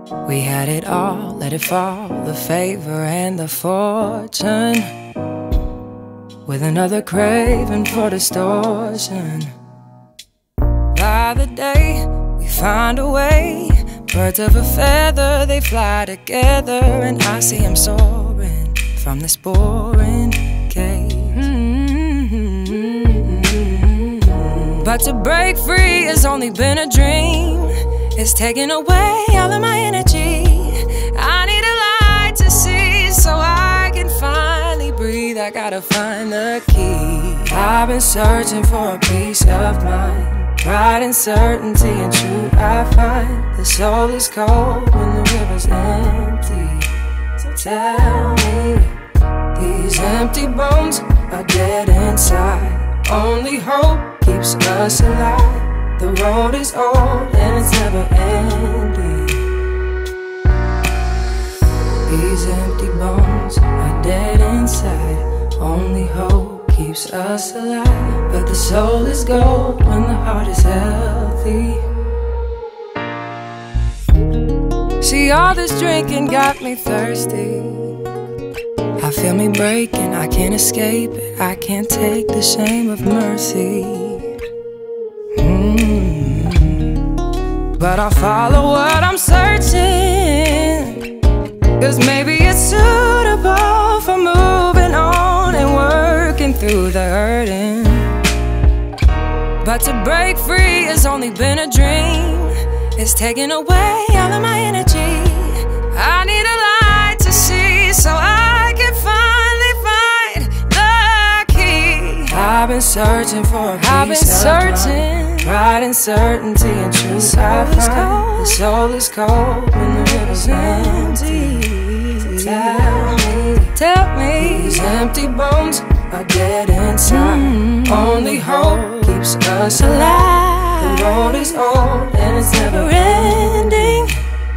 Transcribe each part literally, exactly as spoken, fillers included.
We had it all, let it fall, the favor and the fortune, with another craving for distortion. By the day, we find a way. Birds of a feather, they fly together, and I see them soaring from this boring cage. Mm-hmm. But to break free has only been a dream. It's taking away all of my energy. I need a light to see so I can finally breathe. I gotta find the key. I've been searching for a peace of mind, pride and certainty and truth I find. The soul is cold when the river's empty. So tell me, these empty bones are dead inside. Only hope keeps us alive. The road is old and it's never ending. These empty bones are dead inside. Only hope keeps us alive. But the soul is gold when the heart is healthy. See, all this drinking got me thirsty. I feel me breaking, I can't escape it. I can't take the shame of mercy. mm. But I'll follow what I'm searching, 'cause maybe it's suitable for moving on and working through the hurting. But to break free has only been a dream. It's taking away all of my energy. I need a light to see so I can finally find the key. I've been searching for a peace I've been searching. Mind, pride and certainty and truth I find. The soul is cold when the river's empty. Tell me, tell me, these empty bones are dead inside. Mm-hmm. Only hope keeps us alive. The road is old and it's never ending.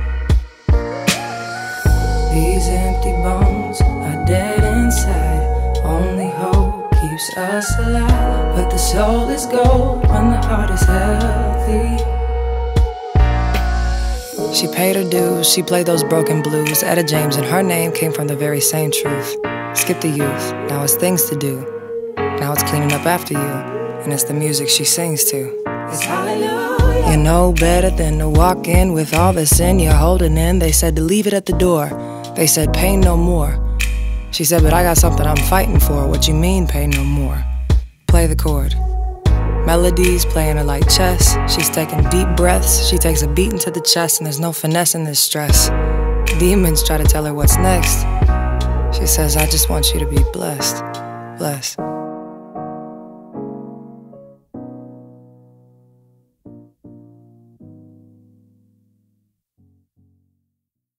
These empty bones are dead inside. Only hope keeps us alive. But the soul is gold when the heart is healthy. She paid her dues, she played those broken blues. Etta James, and her name came from the very same truth. Skip the youth, now it's things to do. Now it's cleaning up after you, and it's the music she sings to. It's hallelujah. You know better than to walk in with all the sin you're holding in. They said to leave it at the door. They said pain no more. She said, but I got something I'm fighting for. What you mean pain no more? Play the chord. Melodies playing her like chess. She's taking deep breaths. She takes a beat into the chest, and there's no finesse in this stress. Demons try to tell her what's next. She says, I just want you to be blessed. Blessed.